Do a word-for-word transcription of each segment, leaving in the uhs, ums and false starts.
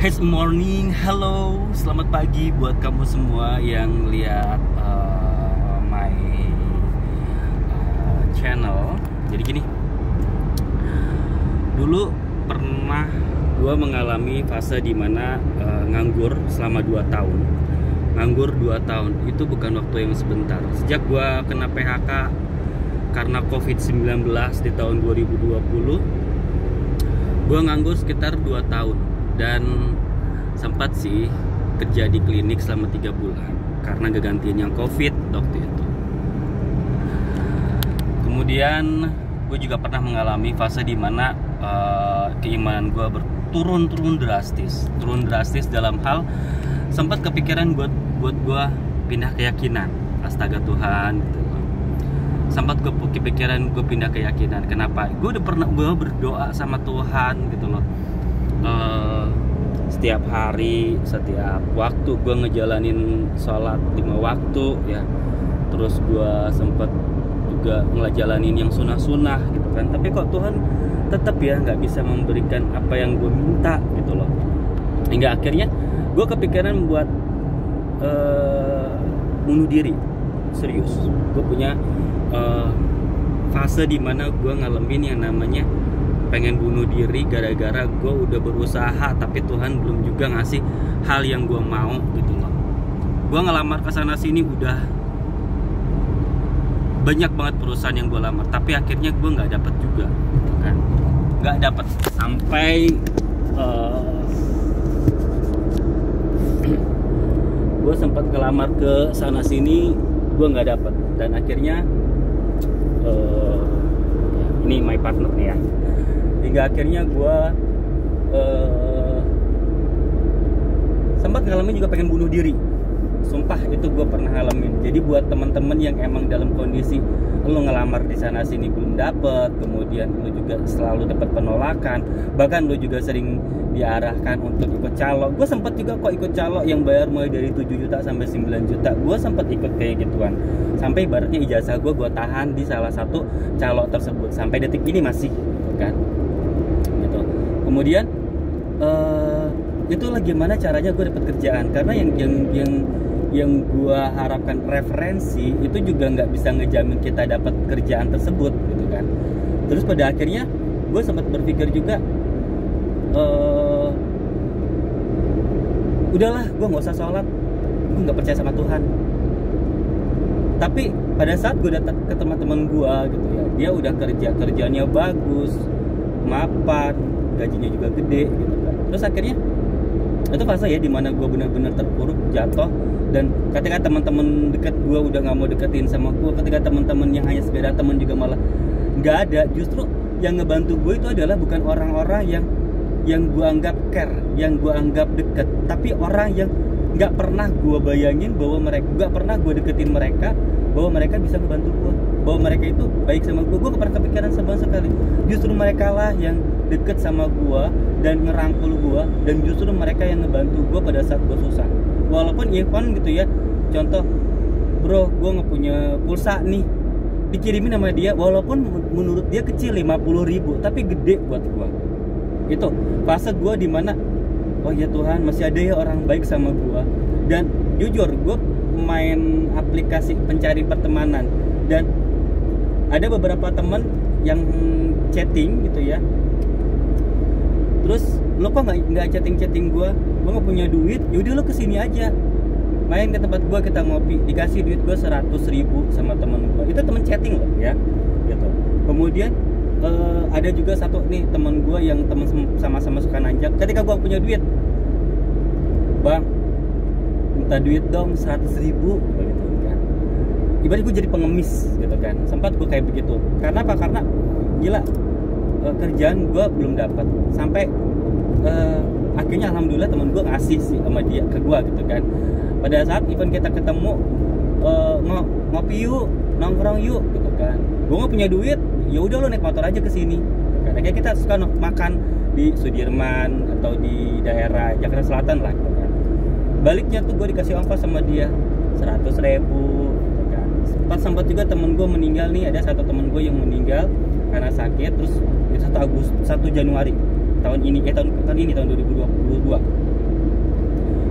Hey morning, halo, selamat pagi buat kamu semua yang lihat uh, my uh, channel. Jadi gini, dulu pernah gue mengalami fase dimana uh, nganggur selama dua tahun. Nganggur dua tahun itu bukan waktu yang sebentar. Sejak gue kena P H K karena covid sembilan belas di tahun dua ribu dua puluh, gue nganggur sekitar dua tahun. Dan sempat sih kerja di klinik selama tiga bulan karena kegantian yang covid waktu itu. Kemudian gue juga pernah mengalami fase dimana uh, keimanan gue berturun-turun drastis. Turun drastis dalam hal sempat kepikiran buat buat gue pindah keyakinan. Astaga Tuhan gitu. Sempat gue kepikiran gue pindah keyakinan. Kenapa? Gue udah pernah gue berdoa sama Tuhan gitu loh. Uh, setiap hari, setiap waktu gue ngejalanin sholat lima waktu ya. Terus gue sempet juga ngejalanin yang sunah-sunah gitu kan. Tapi kok Tuhan tetap ya nggak bisa memberikan apa yang gue minta gitu loh. Hingga akhirnya gue kepikiran buat uh, bunuh diri. Serius, gue punya uh, fase dimana gue ngalamin yang namanya pengen bunuh diri gara-gara gue udah berusaha tapi Tuhan belum juga ngasih hal yang gue mau gitu loh. Gue ngelamar ke sana sini udah banyak banget perusahaan yang gue lamar tapi akhirnya gue nggak dapet juga gitu kan. Nggak dapet sampai uh, gue sempat ngelamar ke sana sini gue nggak dapet dan akhirnya uh, ini my partner nih ya. Hingga akhirnya gue uh, sempat ngalamin juga pengen bunuh diri. Sumpah itu gue pernah ngalamin. Jadi buat teman-teman yang emang dalam kondisi lo ngelamar di sana sini belum dapet, kemudian lo juga selalu dapat penolakan, bahkan lo juga sering diarahkan untuk ikut calo. Gue sempat juga kok ikut calo yang bayar mulai dari tujuh juta sampai sembilan juta. Gue sempat ikut kayak gituan. Sampai ibaratnya ijazah gue gue tahan di salah satu calo tersebut sampai detik ini masih gitu kan. Kemudian uh, itulah gimana caranya gue dapat kerjaan, karena yang yang yang yang gue harapkan referensi itu juga nggak bisa ngejamin kita dapat kerjaan tersebut gitu kan. Terus pada akhirnya gue sempat berpikir juga uh, udahlah gue nggak usah sholat, gue nggak percaya sama Tuhan. Tapi pada saat gue datang ke teman-teman gue gitu ya, dia udah kerja kerjanya bagus, mapan, gajinya juga gede gitu kan. Terus akhirnya itu fase ya dimana gue benar-benar terpuruk, jatuh. Dan ketika teman-teman dekat gue udah nggak mau deketin sama gue, ketika teman-teman yang hanya sekedar teman juga malah nggak ada, justru yang ngebantu gue itu adalah bukan orang-orang yang yang gue anggap care, yang gue anggap deket, tapi orang yang nggak pernah gue bayangin bahwa mereka, nggak pernah gue deketin mereka, bahwa mereka bisa ngebantu gue, bahwa mereka itu baik sama gue. Gue gak pernah kepikiran sama sekali. Justru mereka lah yang deket sama gue dan ngerangkul gue, dan justru mereka yang ngebantu gue pada saat gue susah. Walaupun Ivan gitu ya, contoh, bro gue gak punya pulsa nih, dikirimin sama dia, walaupun menurut dia kecil lima puluh ribu, tapi gede buat gue. Itu fase gue dimana, oh ya Tuhan masih ada ya orang baik sama gue. Dan jujur gue main aplikasi pencari pertemanan, dan ada beberapa teman yang chatting gitu ya. Terus lo kok nggak nggak chatting chatting gue? Gue nggak punya duit. Yaudah lo kesini aja, main ke tempat gue, kita ngopi. Dikasih duit gue seratus ribu sama teman gue. Itu teman chatting loh ya, gitu. Kemudian uh, ada juga satu nih teman gue yang teman sama-sama suka nanjak. Ketika gue punya duit, bang, minta duit dong seratus ribu gitu kan. Ibarat gue jadi pengemis gitu kan. Sempat gue kayak begitu. Karena apa? Karena gila, uh, kerjaan gue belum dapat. Sampai uh, akhirnya alhamdulillah teman gue ngasih sih sama dia ke gue gitu kan. Pada saat event kita ketemu, uh, ng ngopi yuk, nongkrong yuk gitu kan. Gue nggak punya duit, ya udah lo naik motor aja ke sini. Gitu kan. Akhirnya kita suka makan di Sudirman atau di daerah Jakarta Selatan lah gitu kan. Baliknya tuh gue dikasih ongkos sama dia seratus ribu gitu kan. Pas sempat juga temen gue meninggal nih, ada satu temen gue yang meninggal karena sakit. Terus itu satu Agustus, satu Januari tahun ini, eh tahun, tahun ini tahun dua ribu dua puluh dua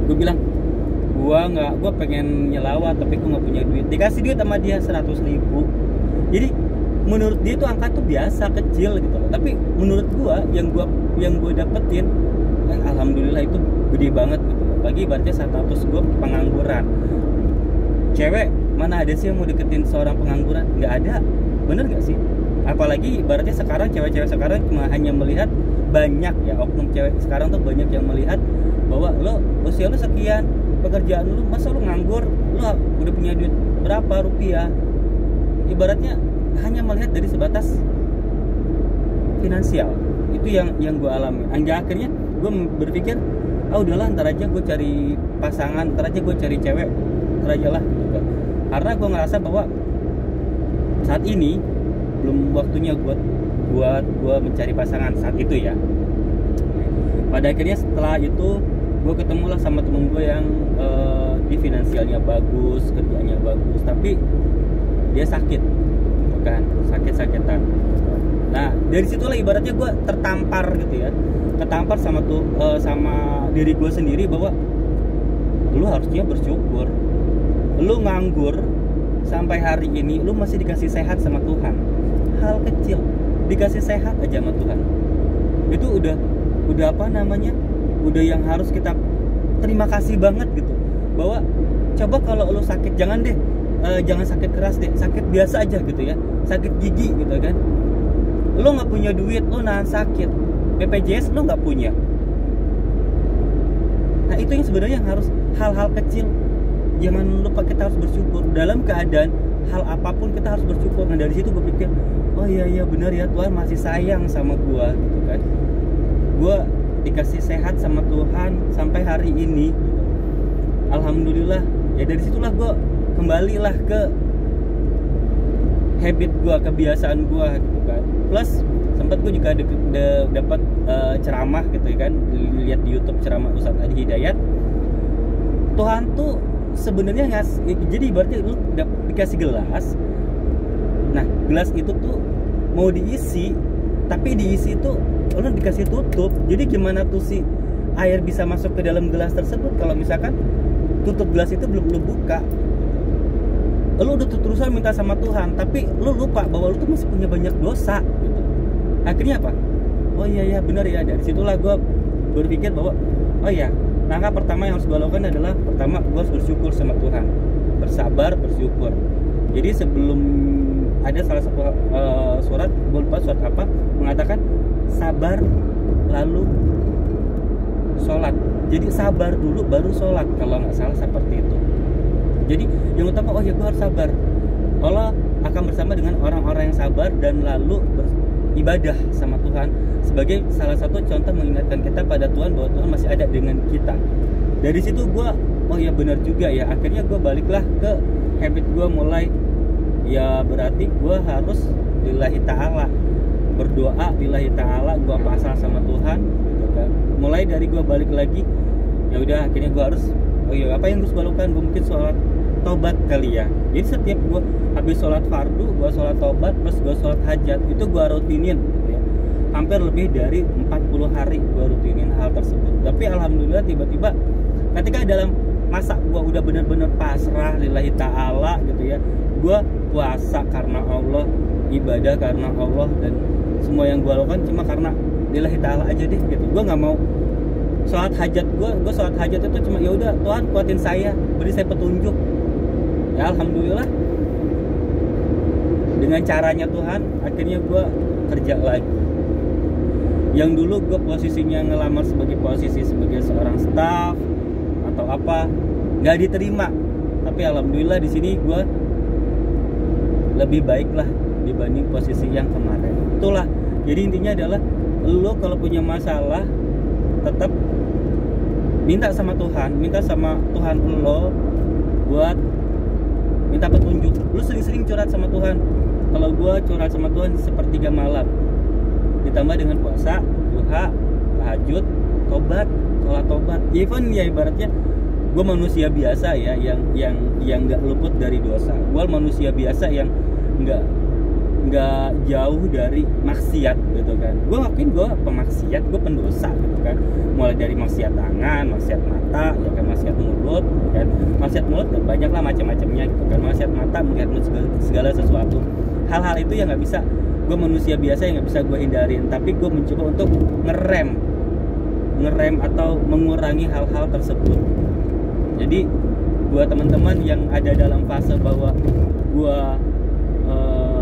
gue bilang gue nggak, gue pengen nyelawat tapi gue nggak punya duit. Dikasih duit sama dia seratus ribu. Jadi menurut dia tuh angka tuh biasa, kecil gitu loh. Tapi menurut gue yang gue yang gue dapetin, eh, alhamdulillah itu gede banget gitu loh. Bagi ibaratnya status gue pengangguran. Cewek mana ada sih yang mau deketin seorang pengangguran? Nggak ada, bener nggak sih? Apalagi ibaratnya sekarang cewek-cewek sekarang cuma hanya melihat, banyak ya oknum cewek sekarang tuh banyak yang melihat bahwa lo usia lo sekian, pekerjaan lu, masa lu nganggur, lu udah punya duit berapa rupiah. Ibaratnya hanya melihat dari sebatas finansial. Itu yang yang gue alami. Hingga akhirnya gue berpikir, ah udahlah ntar aja gue cari pasangan, ntar aja gue cari cewek, ntar aja lah gitu. Karena gue ngerasa bahwa saat ini belum waktunya gue buat gue mencari pasangan saat itu ya. Pada akhirnya setelah itu gue ketemulah sama temen gue yang uh, di finansialnya bagus, kerjanya bagus, tapi dia sakit, bukan sakit-sakitan. Nah dari situlah ibaratnya gue tertampar gitu ya, tertampar sama tuh uh, sama diri gue sendiri bahwa lu harusnya bersyukur. Lu nganggur sampai hari ini, lu masih dikasih sehat sama Tuhan. Hal kecil, dikasih sehat aja sama Tuhan. Itu udah udah apa namanya? Udah yang harus kita terima kasih banget gitu. Bahwa coba kalau lu sakit, jangan deh uh, jangan sakit keras deh, sakit biasa aja gitu ya, sakit gigi gitu kan. Lu nggak punya duit, lu nahan sakit, B P J S lu nggak punya. Nah itu yang sebenarnya yang harus, hal-hal kecil. Jangan lupa kita harus bersyukur dalam keadaan hal apapun, kita harus bersyukur. Nah dari situ gue pikir, oh iya iya benar ya, Tuhan masih sayang sama gue gitu kan. Gue dikasih sehat sama Tuhan sampai hari ini gitu. Alhamdulillah. Ya dari situlah gue kembalilah ke habit gue, kebiasaan gue gitu kan. Plus sempat gue juga dapat uh, ceramah gitu kan, lihat di YouTube ceramah Ustadz Adi Hidayat. Tuhan tuh sebenarnya ngas, jadi ibaratnya lu dikasih gelas. Nah gelas itu tuh mau diisi, tapi diisi itu lu dikasih tutup. Jadi gimana tuh si air bisa masuk ke dalam gelas tersebut kalau misalkan tutup gelas itu belum lu buka? Lu udah terusan minta sama Tuhan, tapi lu lupa bahwa lu tuh masih punya banyak dosa gitu. Akhirnya apa? Oh iya iya benar ya. Dari situlah gue berpikir bahwa oh iya, langkah pertama yang harus gue lakukan adalah, pertama gue harus bersyukur sama Tuhan, bersabar, bersyukur. Jadi sebelum ada salah satu uh, surat, gue lupa surat apa, mengatakan sabar lalu sholat. Jadi sabar dulu baru sholat kalau nggak salah seperti itu. Jadi yang utama, oh ya gue harus sabar. Allah akan bersama dengan orang-orang yang sabar dan lalu beribadah sama Tuhan, sebagai salah satu contoh mengingatkan kita pada Tuhan bahwa Tuhan masih ada dengan kita. Dari situ gue, oh ya benar juga ya. Akhirnya gue baliklah ke habit gue, mulai ya berarti gue harus lillahi ta'ala, berdoa lillahi ta'ala, gue pasrah sama Tuhan gitu kan. Mulai dari gue balik lagi, ya udah akhirnya gue harus, oh ya apa yang harus gue lakukan? Gue mungkin sholat tobat kali ya. Jadi setiap gue habis sholat fardu, gue sholat tobat, plus gue sholat hajat, itu gue rutinin gitu ya. Hampir lebih dari empat puluh hari gue rutinin hal tersebut. Tapi alhamdulillah tiba-tiba ketika dalam masa gue udah benar-benar pasrah lillahi ta'ala gitu ya, gue puasa karena Allah, ibadah karena Allah, dan semua yang gue lakukan cuma karena lillahi ta'ala aja deh gitu. Gue nggak mau sholat hajat, gue gue sholat hajat itu cuma ya udah Tuhan kuatin saya, beri saya petunjuk. Ya alhamdulillah dengan caranya Tuhan akhirnya gue kerja lagi. Yang dulu gue posisinya ngelamar sebagai posisi sebagai seorang staff atau apa, nggak diterima. Tapi alhamdulillah di sini gue lebih baik lah dibanding posisi yang kemarin. Itulah, jadi intinya adalah lo kalau punya masalah tetap minta sama Tuhan, minta sama Tuhan lo buat minta petunjuk. Lu sering-sering curhat sama Tuhan. Kalau gue curhat sama Tuhan sepertiga malam, ditambah dengan puasa, duha, tahajud, tobat, sholat tobat. Even ya ibaratnya gue manusia biasa ya, yang yang yang nggak luput dari dosa. Gue manusia biasa yang nggak nggak jauh dari maksiat gitu kan. Gue ngakuin gue pemaksiat, gue pendosa gitu kan. Mulai dari maksiat tangan, maksiat mata, ya kan, maksiat mulut, kan. Maksiat mulut dan banyak lah macam-macamnya gitu kan. Maksiat mata, melihat segala, segala sesuatu. Hal-hal itu yang nggak bisa, gue manusia biasa yang nggak bisa gue hindarin. Tapi gue mencoba untuk ngerem, ngerem atau mengurangi hal-hal tersebut. Jadi buat teman-teman yang ada dalam fase bahwa gue uh,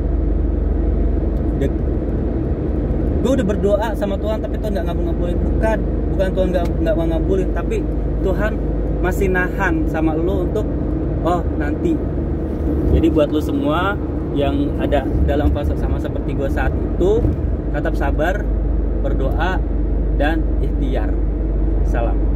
gue udah berdoa sama Tuhan tapi Tuhan nggak ngabul-ngabulin, bukan bukan Tuhan nggak nggak mau ngabulin, tapi Tuhan masih nahan sama lo untuk oh nanti. Jadi buat lo semua yang ada dalam fase sama seperti gue saat itu, tetap sabar, berdoa, dan ikhtiar. Salam.